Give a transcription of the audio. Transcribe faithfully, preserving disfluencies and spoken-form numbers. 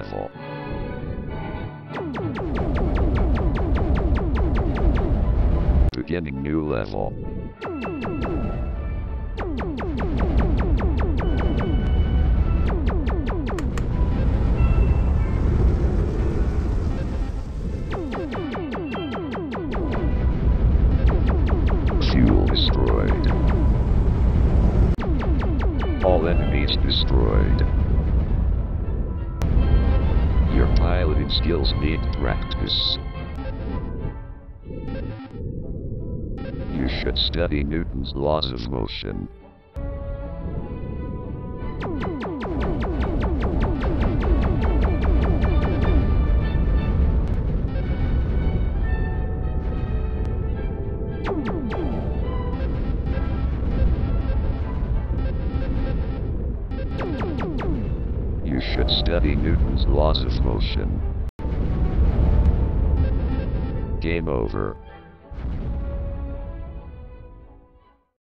level. Beginning new level. Fuel destroyed. All enemies destroyed. Your piloting skills need practice. You should study Newton's laws of motion. You should study Newton's laws of motion. Game over.